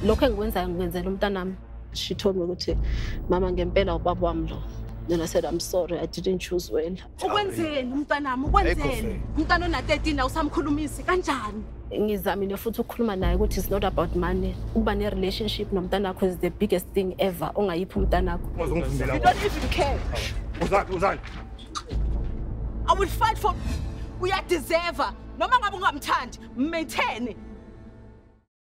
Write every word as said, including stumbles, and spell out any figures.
lokho engikwenzayo ngikwenzela umntanami. She told me ukuthi mama ngempela ubaba wami lo. Then I said I'm sorry, I didn't choose well. Ukwenzeni umntanami ukwenzeni? Umntana ona thirteen awusamkhulumisi kanjani? Ngizamile futhi ukukhuluma naye ukuthi it's not about money. Ukuba ne relationship nomntana wakho is the biggest thing ever. Ongayiphi umntana wakho. You don't even care. Uzani, uzani. I will fight for uyadeserve. Noma ngabe ungamthandi, mmethene.